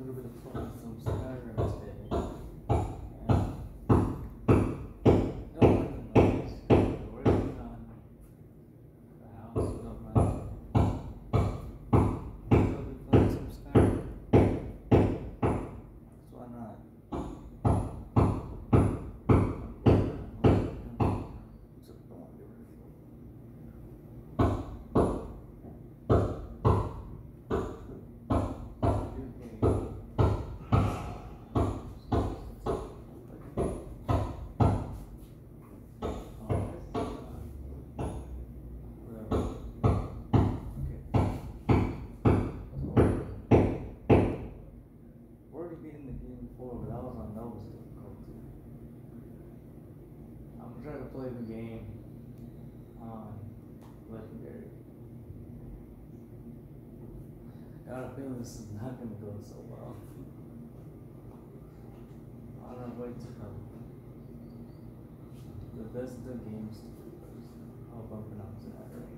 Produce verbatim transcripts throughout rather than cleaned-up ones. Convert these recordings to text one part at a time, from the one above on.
little bit of fun with some Skyrim today. And don't mind the noise. We're working on the house with my We'll be playing some Skyrim. So why not? Beaten the game before, but that was on Nova's difficulty. I'm gonna try to play the game on Legendary. Got a feeling this is not gonna go so well. I don't wait to come. The best of the games to do first. I hope I'm pronouncing that right.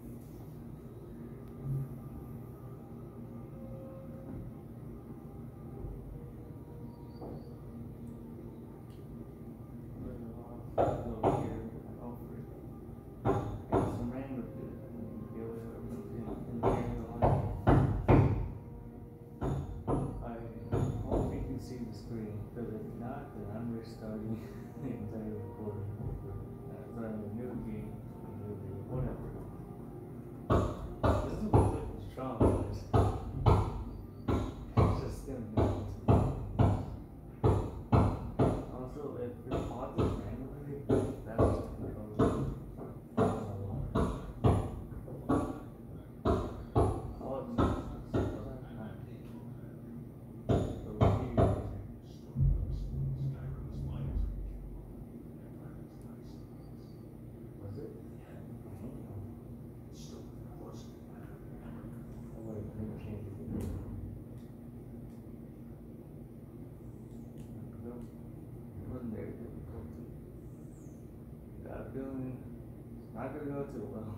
Go here, go for it. Get some rain with it. Get whatever in, in here. I hope you can see the screen, because if not, then I'm restarting the entire recording. Uh, starting a new game, a new game, whatever. This is what looking strong, guys. It's just gonna be. Also, if you're positive, that's just the controller. All it means is was it? Oh, wait, let me change it. Wasn't very difficult. Got a feeling it's not gonna go too well.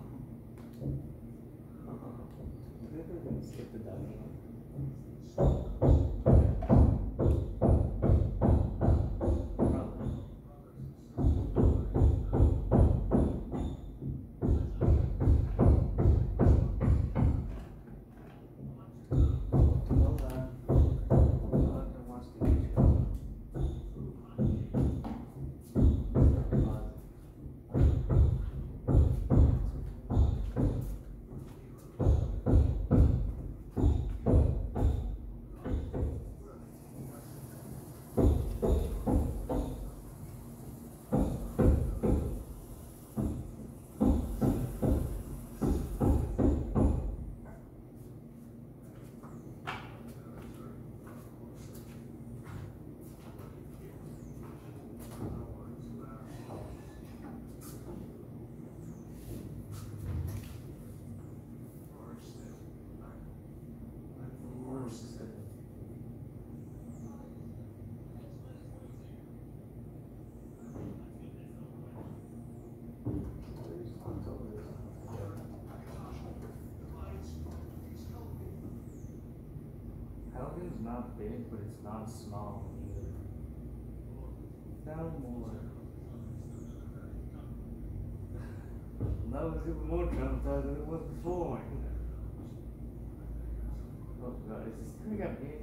I think we're gonna skip the dungeon. It's not big, but it's not small either. Down more. That was even more traumatized than it was before. Oh god, is this thing got big?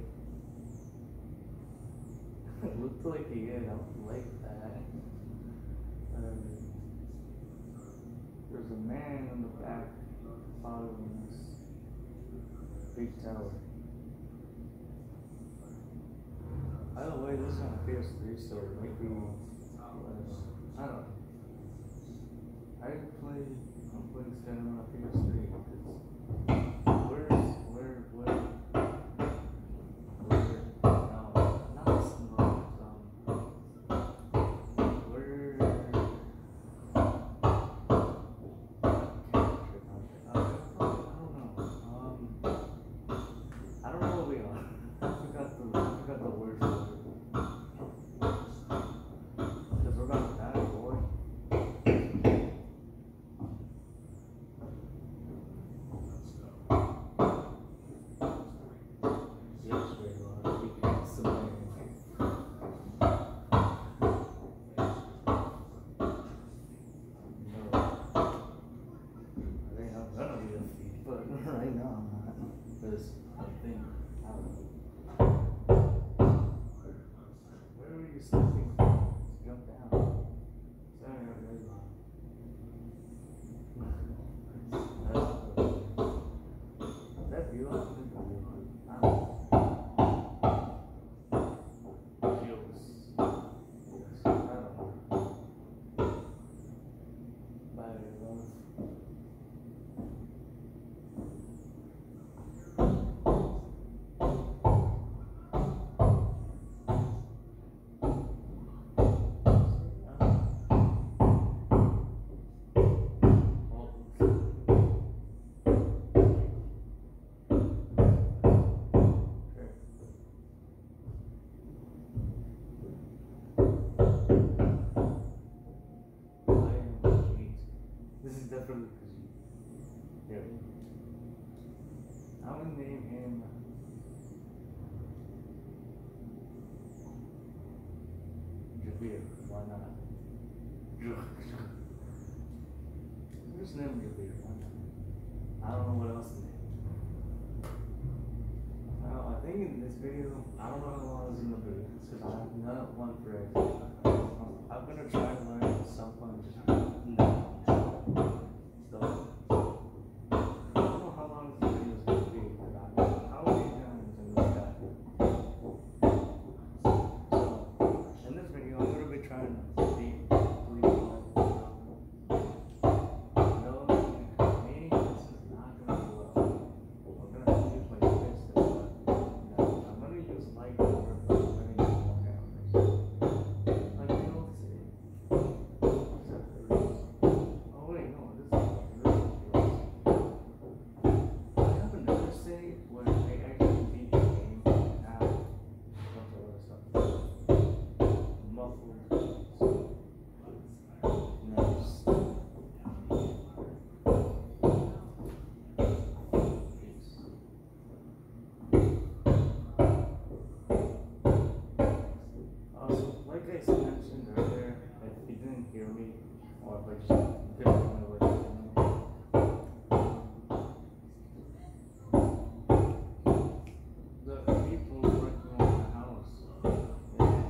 It looked like a yeah, I don't like that. Um, there's a man in the back following this big tower. By the way, this is on P S three, so maybe, uh, I don't know. I didn't play, I'm playing Skyrim on P S three, because where's, where, where, where, no, not small, um, where, I don't know, um, I don't know where we are. I forgot the, I forgot the word. this thing. I don't know. Where were you sleeping? Jump down. Sorry, I really That's that view? I don't think I will. I don't know. Views. Yes, I don't know. Bye, love. This is definitely because you. Yeah. I'm gonna name him Javier. Why not? Just name him Javier. Why not? I don't know what else to name. Now, I think in this video, I don't know how long it's gonna be because I have not one phrase. I'm gonna try to learn some fun just no. So, I don't know how long this video is going to be, but I, how many times in this guy? So, in this video, I'm going to be trying to beat Bleach. No, me, this is not going to be well. We're going to have to use my fist. No, I'm going to use light cover, but I'm going to use more cameras. Like, you know, oh, wait, no, this is where I actually beat the game now. A bunch of other stuff. Muffled. Nice. Also, like I mentioned earlier, if you didn't hear me, or if I just didn't know what you're doing, the people working on the house. Yeah.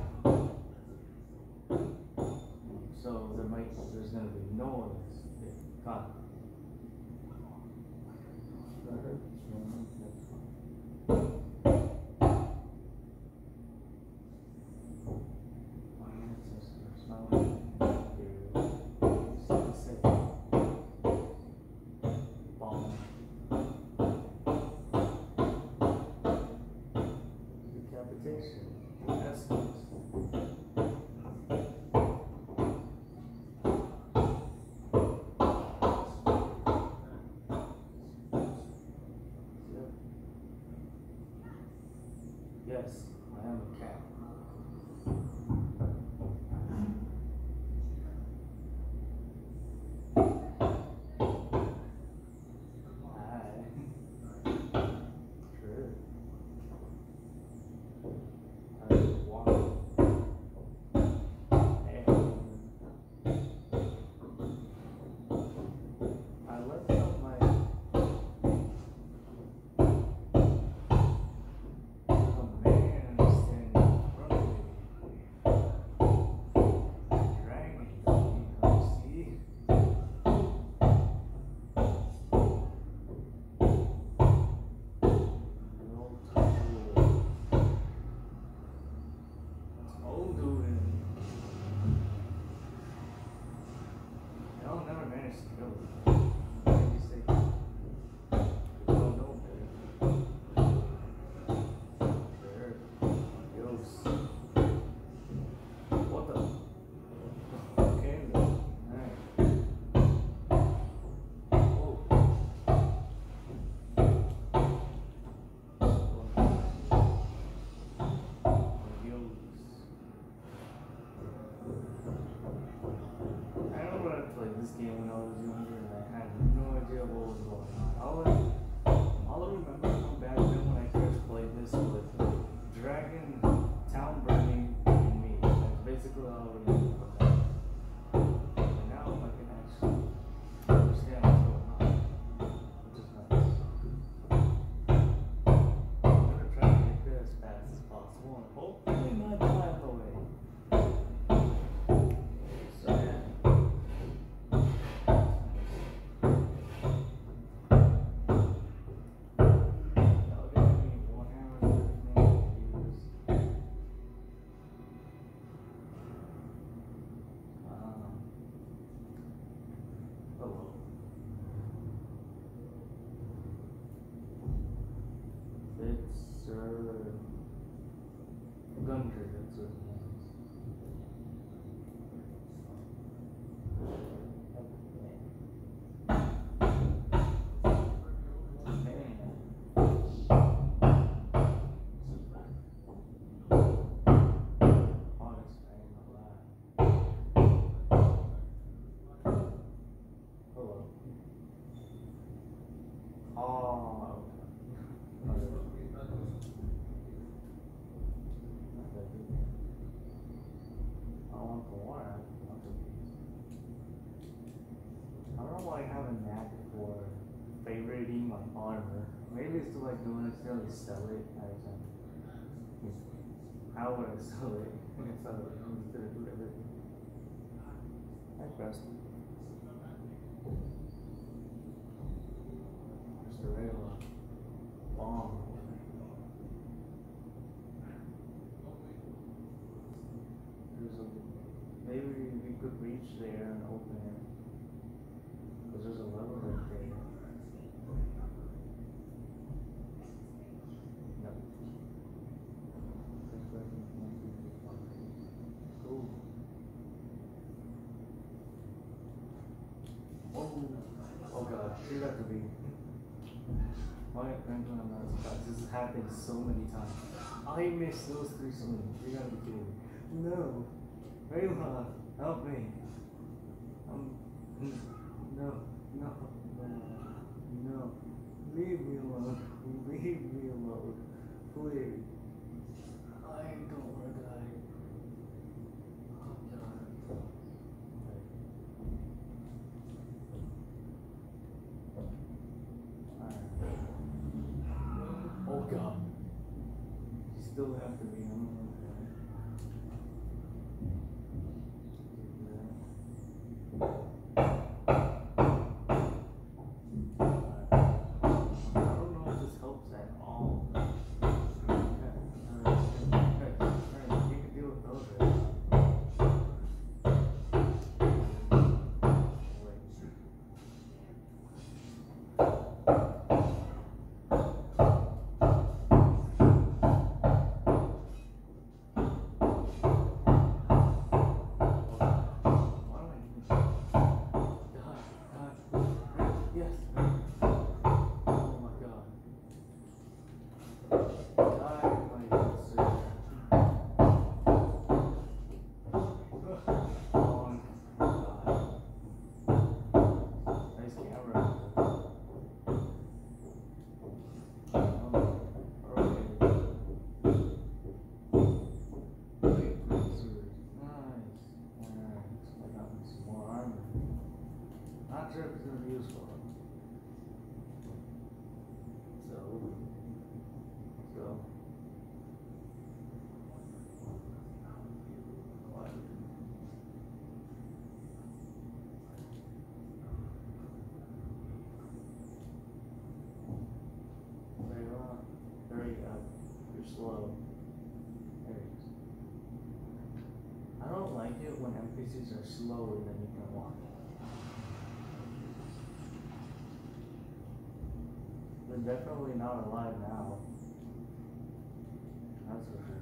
So there might there's gonna be noise. Yeah. Cut. Decapitation. Essence. Yep. Yes, I am a cat. Hi. True. I walk. Hey. I left out my there's a man standing in front of me. Dragging me. Can you see? No tool. Old dude. Y'all never managed to kill him. Maybe say, you don't know better. Sure. Yos. What the? Okay, then. Alright. Oh. Yos. I remember I played this game when I was younger and I had no idea what was going on. All I, all I remember from back then when I first played this was Dragon Town Burning in me. That's basically all I remember from that. And now I can actually understand what's going on, which is nice. don't know why I have a knack for favoriting my armor. Maybe it's to like don't necessarily sell it as um, how would I sell it? It's uh, instead of whatever. Hi, Preston. Mister Rayla. Bomb. There's a, maybe we could reach there and open it. Because there's a level right there. No. Cool. Oh, oh god, you have to be. My friends when I'm not surprised. This has happened so many times. I missed those three swings. You gotta be kidding me. No. Rayla, help me. Um, no, no, no, no. Leave me alone. Leave me alone. Please. I don't wanna die. Oh god. Oh god. You still have to be. I don't know. Not sure if it's going to be useful. So, let's go. What? Very well. Hurry up. You're slow. There it is. I don't like it when N P Cs are slower than you can walk. They're definitely not alive now. That's for sure.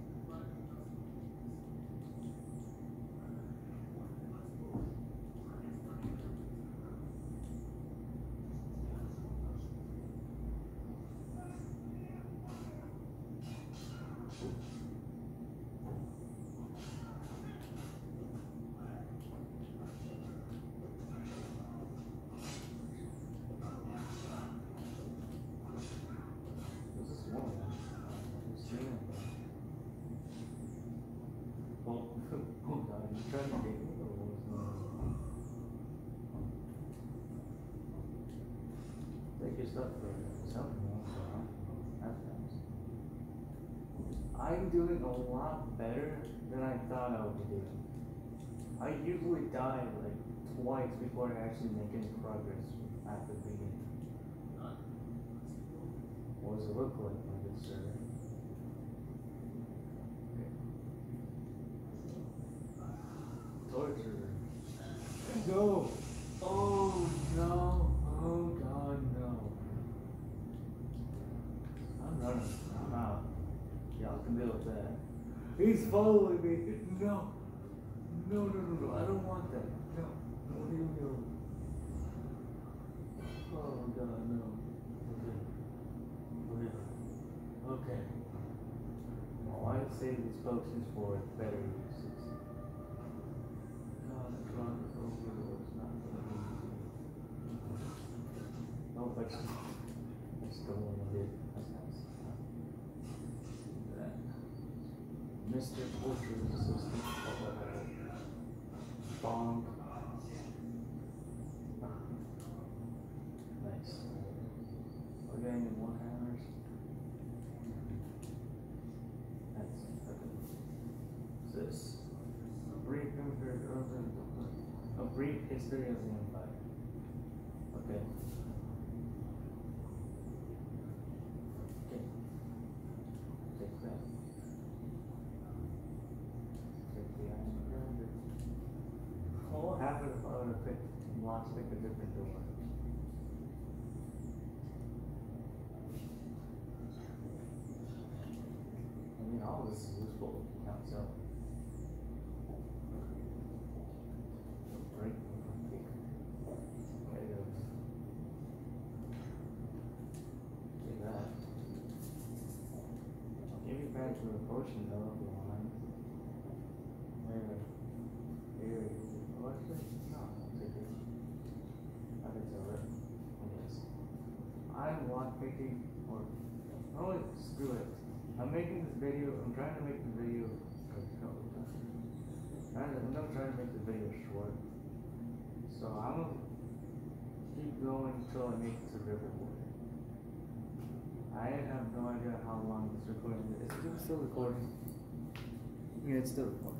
Take your stuff for something else. That's nice. I'm doing a lot better than I thought I would be doing. I usually die like twice before I actually make any progress at the beginning. What does it look like, my good sir? Torture. No! Oh no! Oh god, no. I'm running. I'm out. Y'all can deal with that. He's following me. No. No, no, no, no. I don't want that. No. No, leave me alone. Oh god, no. Okay. Okay. Okay. Well, I save these potions for better uses. God, that's wrong. It's not gonna be easy. Oh, but that's the one I did. That's nice. That. Mister Torture's assistant. Bonk. brief history of the empire. Okay. Okay. Take that. Take the iron pyramid. What will happen if I were to pick blocks, pick a different door? I mean, all this is useful. Counts out. Break. There it goes. Take that. I'll give you back to the potion though if you want. There. Here. What's this? No, I'll take it. I can tell it. Yes. I'm lock picking or oh screw it. I'm making this video, I'm trying to make the video, I'm not trying to make the video short, so I'm going to keep going until I make it to Riverwood. I have no idea how long this recording is. Is it still recording? Yeah, it's still recording.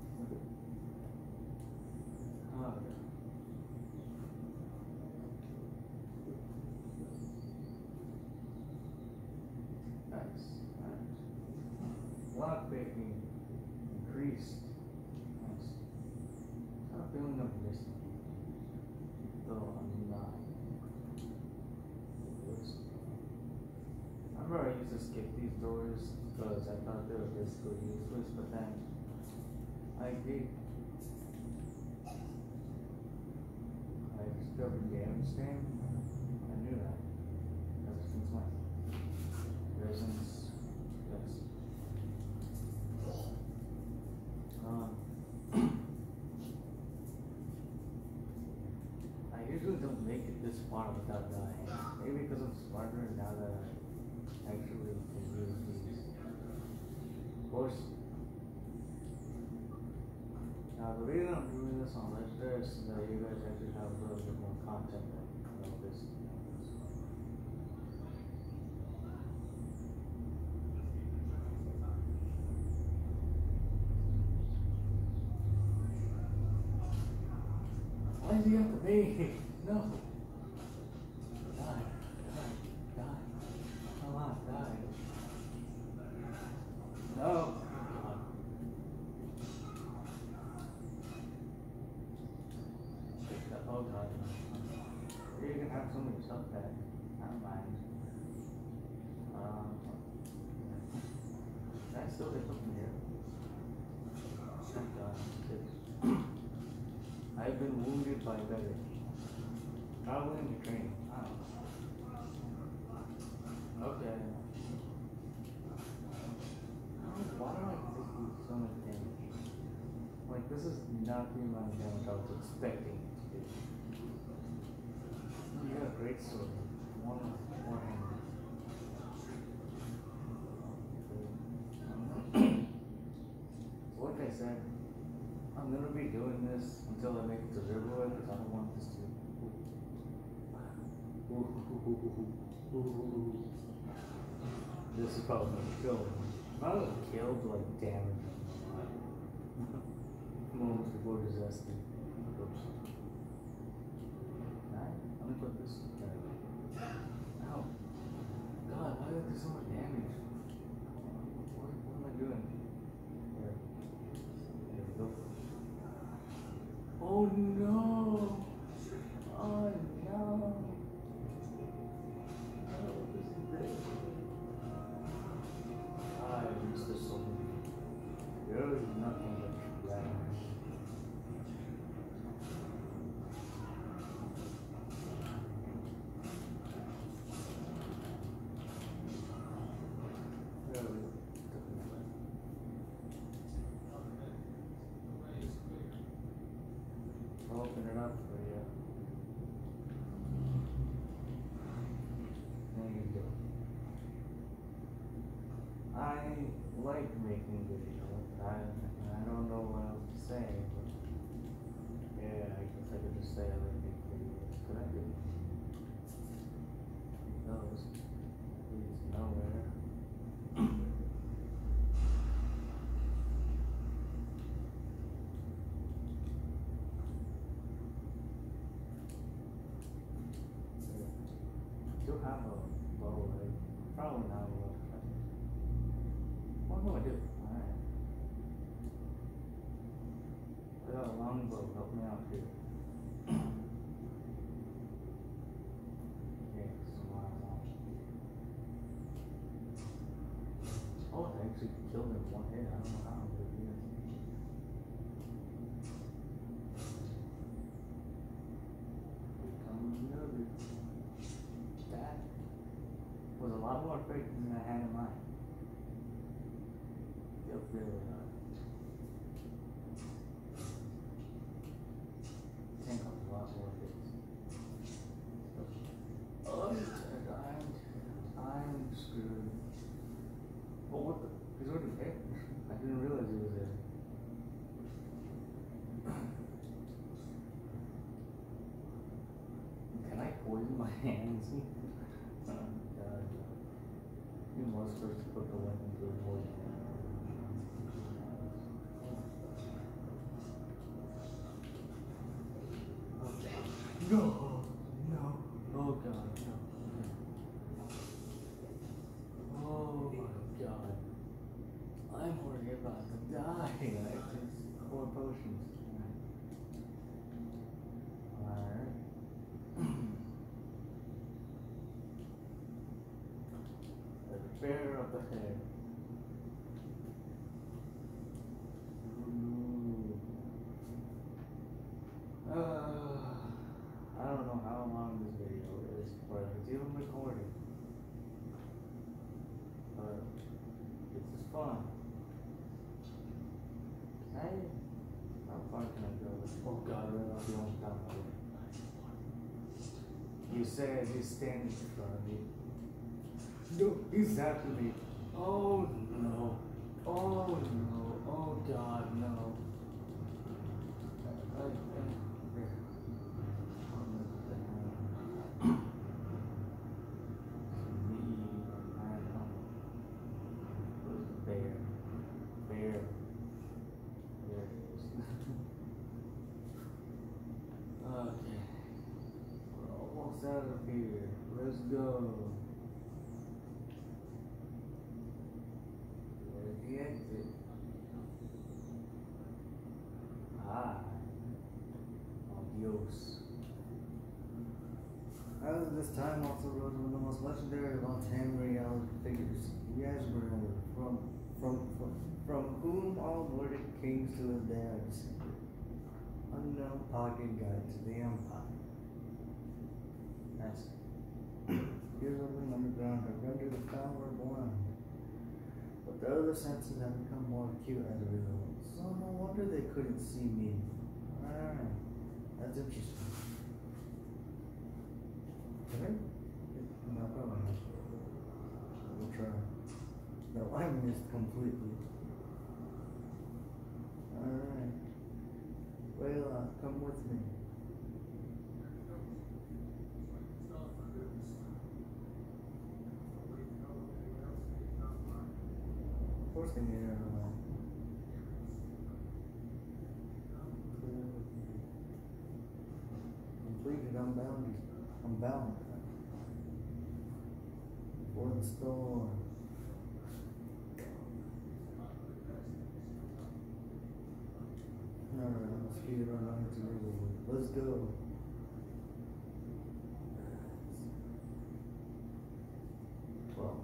Oh, okay. Nice. Lock picking increased. Nice. I'm feeling up this. Though I'm not. I remember I used to skip these doors because I thought they were basically useless, but then I did. I discovered damage stamp. I knew that. Resistance one. Resistance. Yes. Um, I usually don't make it this far without dying. Maybe because I'm smarter now that I actually can use these. Of course. Now the reason I'm doing this on Legendary is so that you guys actually have a little bit more content than you know, this. Why does he have to be? No. Die. Die. Die. Come on, die. No. Oh, God. Oh, God. You can have some of your stuff back. I don't mind. Um, can I still get something here? Thank God. I've been wounded by better. Traveling to training. I don't know. Okay. Why do I just do so much damage? Like, this is not the amount of damage I was expecting to do. You got a great sword. One more hand. So, like I said, I'm gonna be doing this until I make it to Riverwood because I don't want this to. This is probably gonna kill me. Not gonna kill, but like damage. Moments before disaster. Oops. Alright, I'm gonna put this. Ow. God, why did I do so much damage? What, what am I doing? There. There we go. Oh no! Oh no! Oh, this is big. I missed this so much. There is nothing but trash. There we go. Open it up for you. There you go. I like making videos. I, I don't know what else to say, but yeah, I guess I could just say I like making videos. Could I do? Those leads nowhere. still have a bow, right? Probably not a bow. What do I do? Alright. I got a longbow, help me out here. Okay, so what I want. Oh, I actually killed him in one hit. I don't know how, but yeah. Here comes another. That was a lot more effective than I had in mind. Feel really hard. Tank up a lot more hits. Oh, I'm, I'm screwed. Oh, what the? He's already there? I didn't realize he was there. Can I poison my hands? Oh, God. You was supposed to put the weapon to the poison. No, no, oh God, no. Oh my God, I'm already about to die. I just four potions. Alright. The bear up ahead. Ooh. Uh. I don't know how long this video is, but it's even recording. But this is fun. Hey, how far can I go? Oh God, right off the only time I went. You said he's standing in front of me. No, he's after me. Oh no. Oh no. Oh God, no. I, I, Bear. Bear. There it is. Okay. We're almost out of here. Let's go. There's the exit. Ah. Adios. As of this time, also rose one of the most legendary of all time reality figures. You guys were from from from from whom all Nordic kings to his dad descended. Unknown pocket guide to the empire. That's Here's living underground have rendered the fowler blind. But the other senses have become more acute as a result. So no wonder they couldn't see me. Alright. That's interesting. Okay? No problem. We'll try. No, I missed completely. Alright. Well, uh, come with me. Of course they made it out of that. Completed unbound. Unbound. For the store. Alright, let's speed it on to let's go. Well.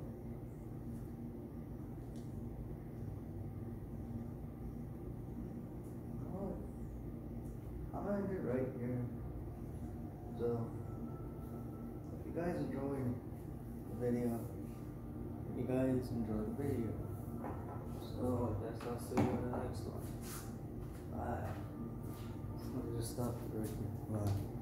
Alright. I'm gonna end it right here. So, if you guys enjoyed the video, you guys enjoyed the video. So, I guess I'll see you in the next one. Bye. Let me just stop it right here. Bye.